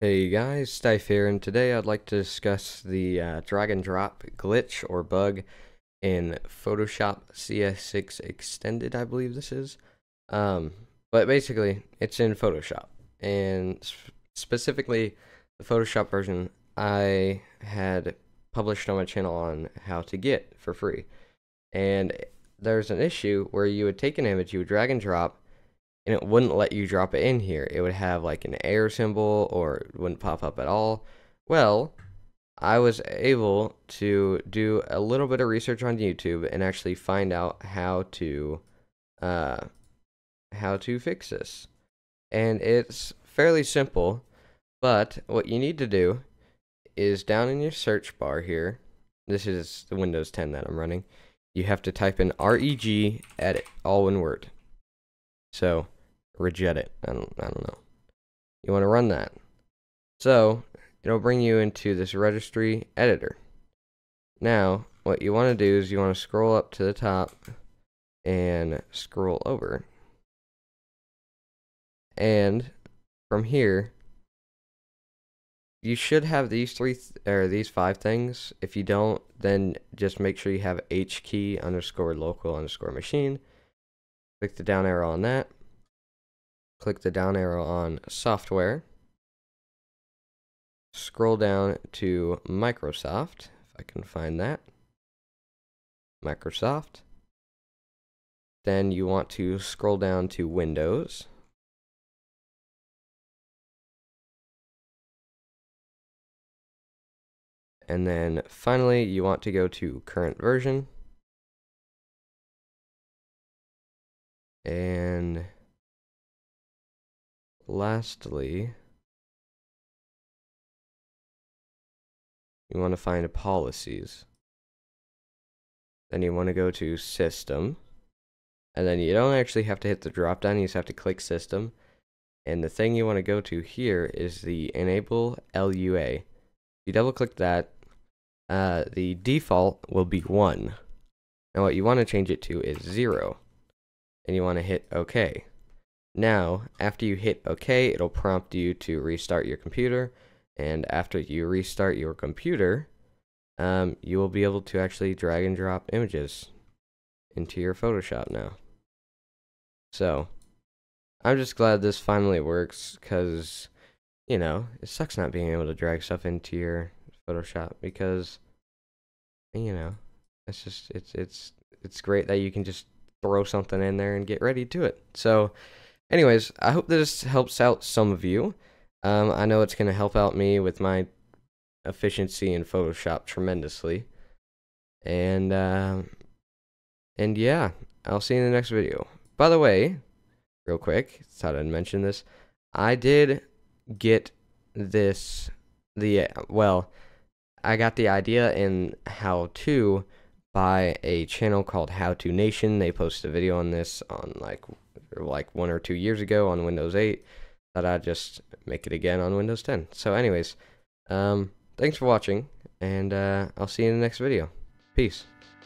Hey guys, STYF here, and today I'd like to discuss the drag and drop glitch or bug in Photoshop CS6 Extended, I believe this is. Um, but basically, it's in Photoshop, and specifically the Photoshop version I had published on my channel on how to get for free. And there's an issue where you would take an image, you would drag and drop, and it wouldn't let you drop it in here. It would have like an error symbol or it wouldn't pop up at all. Well, I was able to do a little bit of research on YouTube and actually find out uh, how to fix this. And it's fairly simple, but what you need to do is down in your search bar here. This is the Windows 10 that I'm running. You have to type in reg edit, all one word. So regedit. I don't know. You want to run that. So it'll bring you into this registry editor. Now, what you want to do is you want to scroll up to the top and scroll over. And from here, you should have these these five things. If you don't, then just make sure you have HKey _ local _ machine. Click the down arrow on that. Click the down arrow on software. Scroll down to Microsoft, if I can find that. Microsoft. Then you want to scroll down to Windows. And then finally, you want to go to current version. And lastly, you want to find policies. Then you want to go to system. And then you don't actually have to hit the drop down, you just have to click system. And the thing you want to go to here is the enable LUA. If you double click that, the default will be 1. Now what you want to change it to is 0. And you want to hit OK. Now, after you hit OK, it'll prompt you to restart your computer. And after you restart your computer, you will be able to actually drag and drop images into your Photoshop now. So, I'm just glad this finally works, because, you know, it sucks not being able to drag stuff into your Photoshop, because, you know, it's just, it's great that you can just throw something in there and get ready to it. So, anyways, I hope this helps out some of you. I know it's going to help out me with my efficiency in Photoshop tremendously. And yeah, I'll see you in the next video. By the way, real quick, thought I'd mention this. I did get this, I got the idea in how to by a channel called How To Nation. They posted a video on this on like 1 or 2 years ago on Windows 8. Thought I'd just make it again on Windows 10. So anyways, thanks for watching, and I'll see you in the next video. Peace.